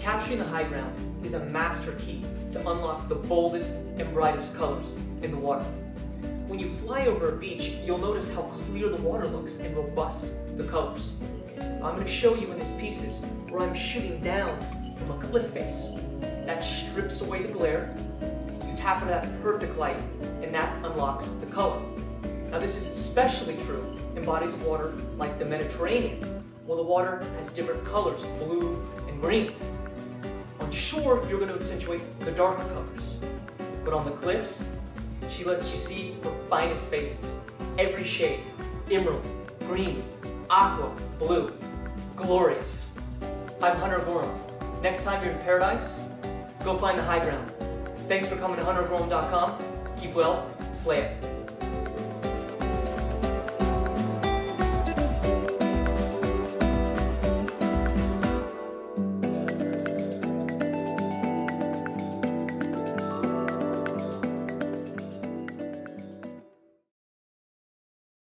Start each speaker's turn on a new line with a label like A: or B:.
A: Capturing the high ground is a master key to unlock the boldest and brightest colors in the water. When you fly over a beach, you'll notice how clear the water looks and robust the colors. I'm going to show you in these pieces where I'm shooting down from a cliff face. That strips away the glare. You tap into that perfect light, and that unlocks the color. Now this is especially true in bodies of water like the Mediterranean, where the water has different colors, blue and green. On shore, you're going to accentuate the darker colors. But on the cliffs, she lets you see her finest faces. Every shade, emerald, green, aqua, blue, glorious. I'm Hunter Gorham. Next time you're in paradise, go find the high ground. Thanks for coming to huntergorham.com. Keep well, slay it.